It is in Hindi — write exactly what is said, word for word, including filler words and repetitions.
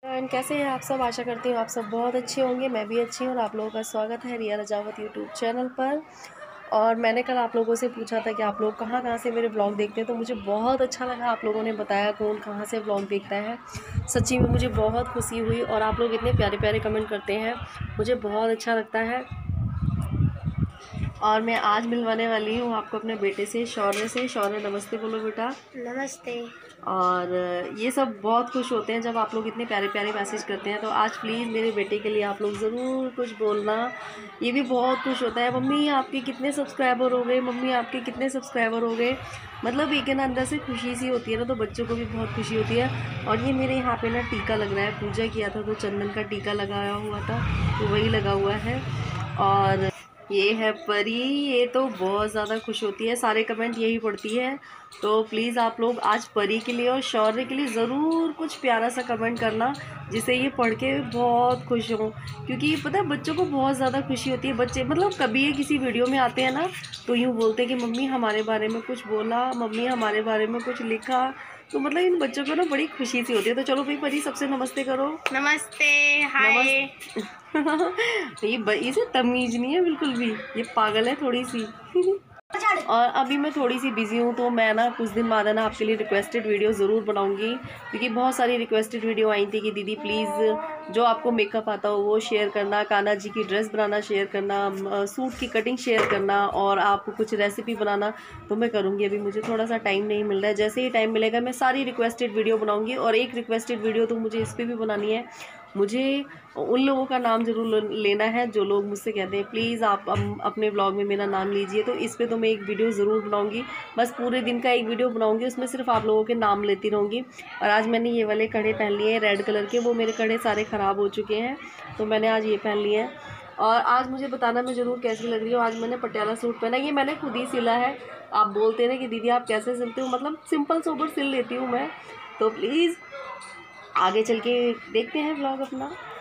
एंड कैसे हैं आप सब। आशा करती हूँ आप सब बहुत अच्छे होंगे। मैं भी अच्छी हूँ और आप लोगों का स्वागत है रिया रजावत यूट्यूब चैनल पर। और मैंने कल आप लोगों से पूछा था कि आप लोग कहाँ कहाँ से मेरे ब्लॉग देखते हैं, तो मुझे बहुत अच्छा लगा आप लोगों ने बताया कौन कहाँ से ब्लॉग देखता है। सच्ची में मुझे बहुत खुशी हुई और आप लोग इतने प्यारे प्यारे कमेंट करते हैं, मुझे बहुत अच्छा लगता है। और मैं आज मिलवाने वाली हूँ आपको अपने बेटे से, शौर्य से। शौर्य नमस्ते बोलो बेटा। नमस्ते। और ये सब बहुत खुश होते हैं जब आप लोग इतने प्यारे प्यारे मैसेज करते हैं। तो आज प्लीज़ मेरे बेटे के लिए आप लोग ज़रूर कुछ बोलना। ये भी बहुत खुश होता है, मम्मी आपके कितने सब्सक्राइबर हो गए, मम्मी आपके कितने सब्सक्राइबर हो गए। मतलब एक ना अंदर से खुशी सी होती है ना, तो बच्चों को भी बहुत खुशी होती है। और ये मेरे यहाँ पे ना टीका लग रहा है, पूजा किया था तो चंदन का टीका लगाया हुआ था, तो वही लगा हुआ है। और ये है परी, ये तो बहुत ज़्यादा खुश होती है, सारे कमेंट यही पढ़ती है। तो प्लीज़ आप लोग आज परी के लिए और शौर्य के लिए ज़रूर कुछ प्यारा सा कमेंट करना, जिससे ये पढ़ के बहुत खुश हों। क्योंकि पता है बच्चों को बहुत ज़्यादा खुशी होती है। बच्चे मतलब कभी ये किसी वीडियो में आते हैं ना, तो यूँ बोलते हैं कि मम्मी हमारे बारे में कुछ बोला, मम्मी हमारे बारे में कुछ लिखा। तो मतलब इन बच्चों को ना बड़ी खुशी सी होती है। तो चलो भाई परी सबसे नमस्ते करो। नमस्ते। हाय। ये इसे तमीज नहीं है बिल्कुल भी, ये पागल है थोड़ी सी। और अभी मैं थोड़ी सी बिजी हूँ, तो मैं ना कुछ दिन बाद ना आपके लिए रिक्वेस्टेड वीडियो ज़रूर बनाऊंगी। क्योंकि बहुत सारी रिक्वेस्टेड वीडियो आई थी कि दीदी प्लीज़ जो आपको मेकअप आता हो वो शेयर करना, कान्हा जी की ड्रेस बनाना शेयर करना, सूट की कटिंग शेयर करना, और आपको कुछ रेसिपी बनाना। तो मैं करूँगी, अभी मुझे थोड़ा सा टाइम नहीं मिल रहा है। जैसे ही टाइम मिलेगा मैं सारी रिक्वेस्टेड वीडियो बनाऊँगी। और एक रिक्वेस्टेड वीडियो तो मुझे इस पर भी बनानी है। मुझे उन लोगों का नाम ज़रूर लेना है जो लोग मुझसे कहते हैं प्लीज़ आप अपने ब्लॉग में मेरा नाम लीजिए। तो इस पे तो मैं एक वीडियो ज़रूर बनाऊंगी, बस पूरे दिन का एक वीडियो बनाऊंगी, उसमें सिर्फ आप लोगों के नाम लेती रहूँगी। और आज मैंने ये वाले कड़े पहन लिए हैं रेड कलर के, वो मेरे कड़े सारे ख़राब हो चुके हैं, तो मैंने आज ये पहन लिए हैं। और आज मुझे बताना मैं ज़रूर कैसी लग रही हूँ। आज मैंने पटियाला सूट पहना, ये मैंने खुद ही सिला है। आप बोलते हैं ना कि दीदी आप कैसे सिलते हो, मतलब सिंपल सोबर सिल लेती हूँ मैं। तो प्लीज़ आगे चल के देखते हैं ब्लॉग अपना।